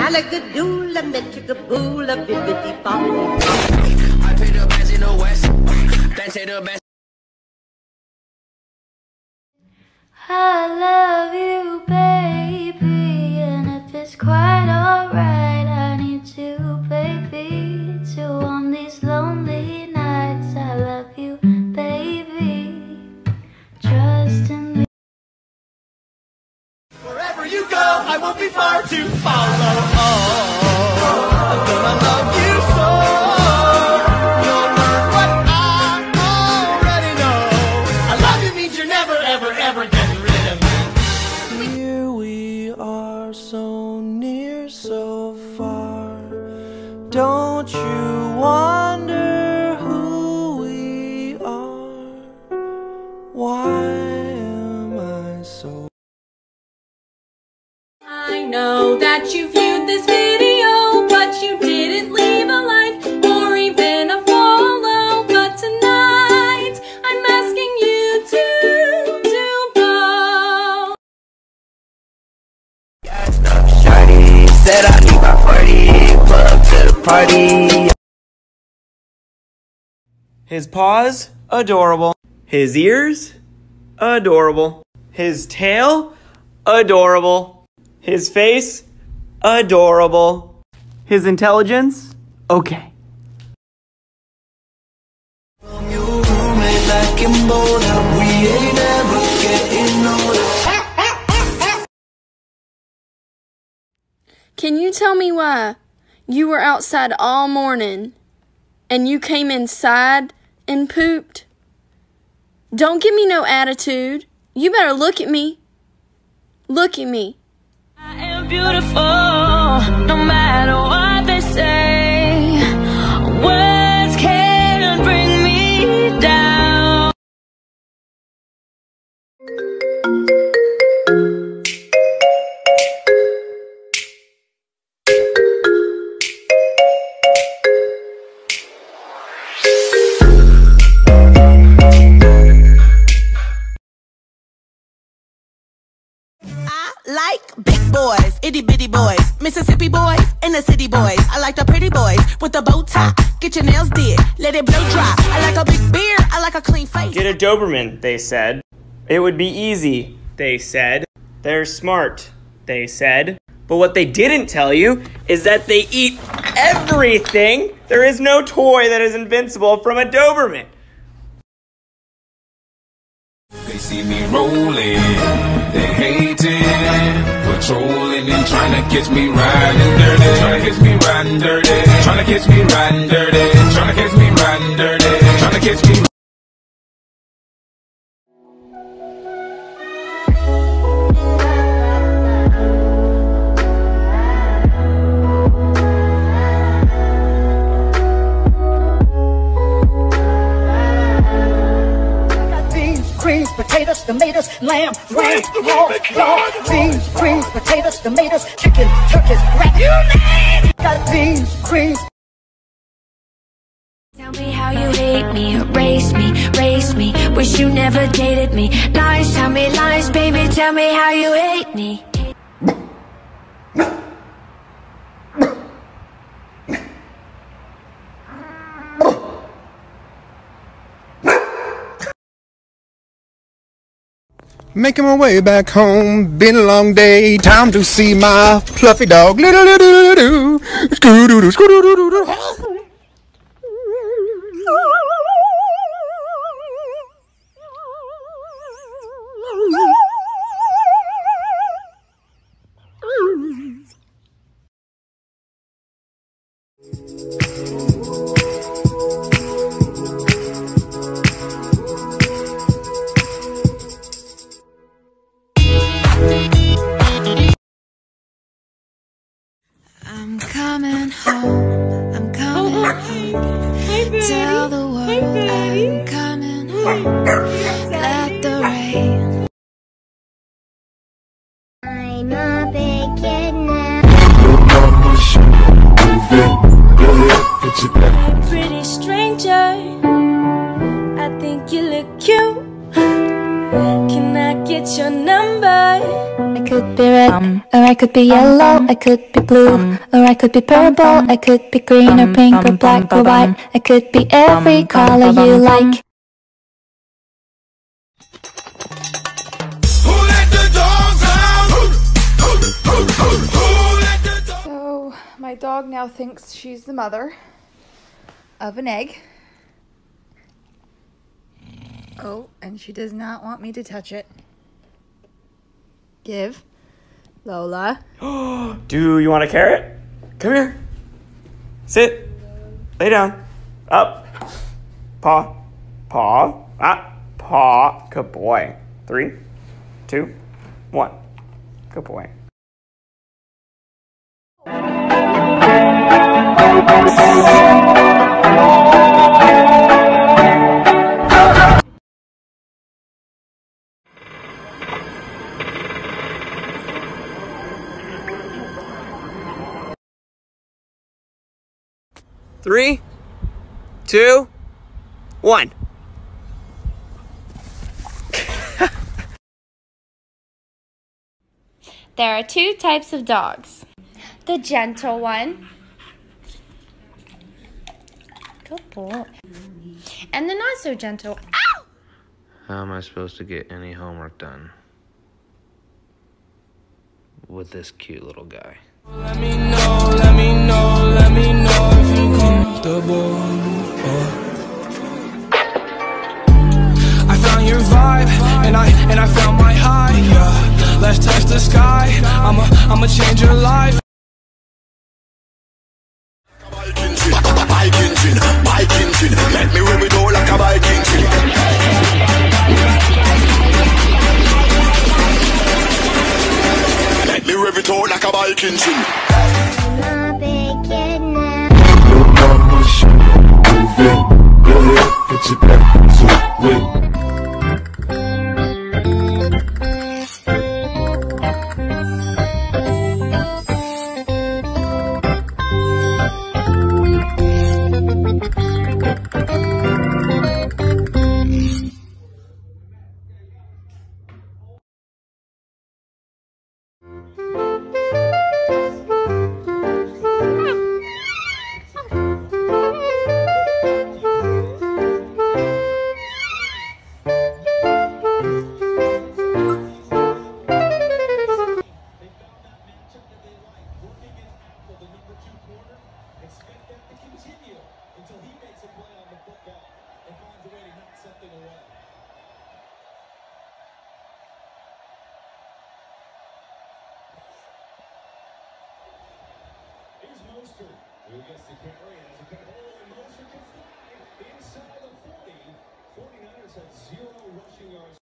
Malagadoola, Metchicaboola, bibbidi bobbidi. I pay the best in the West. Then say the best. I love you, baby, and if it's quite alright, I need you, baby, to warm these lonely nights. I love you, baby, trust in me. Wherever you go, I won't be far to follow. Oh, I'm gonna love you so. You'll learn what I already know. I love you means you're never, ever, ever getting rid of me. Here we are, so near, so far. Don't you wonder who we are? Why am I so... I know that you viewed this video, but you didn't leave a like or even a follow. But tonight, I'm asking you to do both. Shawty said I need my 40, pull up to the party. His paws, adorable. His ears, adorable. His tail, adorable. His face, adorable. His intelligence, okay. Can you tell me why you were outside all morning and you came inside and pooped? Don't give me no attitude. You better look at me. Look at me. I am beautiful, no matter what they say. Words can't bring me down. Like big boys, itty bitty boys, Mississippi boys, and the city boys. I like the pretty boys with the bow tie. Get your nails did, let it blow dry. I like a big beard, I like a clean face. Get a Doberman, they said. It would be easy, they said. They're smart, they said. But what they didn't tell you is that they eat everything. There is no toy that is invincible from a Doberman. They see me rolling, they hating, patrolling and trying to catch me riding dirty, trying to catch me riding dirty, trying to catch me riding dirty, trying to catch me riding dirty, trying to catch me. Greens, potatoes, tomatoes, lamb, ram, pork, beans, greens, potatoes, tomatoes, chicken, turkeys, rat, you name it! Got beans, greens. Tell me how you hate me, erase me, race me, wish you never dated me. Lies, tell me lies, baby, tell me how you hate me. Making my way back home, been a long day, time to see my fluffy dog. I'm coming home, I'm coming home. Tell the world I'm coming home. Let the rain. I'm a big kid now. Hey, pretty stranger, I think you look cute. Can I get your number? I could be right. I could be yellow, I could be blue, or I could be purple, I could be green or pink or black or white. I could be every color you like. So, my dog now thinks she's the mother of an egg. Oh, and she does not want me to touch it. Give. Lola. Do you want a carrot? Come here. Sit. Lay down. Up. Paw. Paw. Ah. Paw. Good boy. 3, 2, 1. Good boy. Three, 2, 1. There are 2 types of dogs. The gentle one. Good boy. And the not so gentle. Ow! How am I supposed to get any homework done with this cute little guy? Let me know if you're comfortable. I found your vibe, and I found my high, yeah. Let's touch the sky, I'ma change your life. Bike engine, let me rev it all like a bike engine. Let me rev it all like a bike engine. Go ahead, put your back to it. Expect that to continue until he makes a play on the football and finds a way to knock something away. Here's Mostert, who gets the carry and has a cut hole, and Mostert can fly inside the 40. 49ers had 0 rushing yards.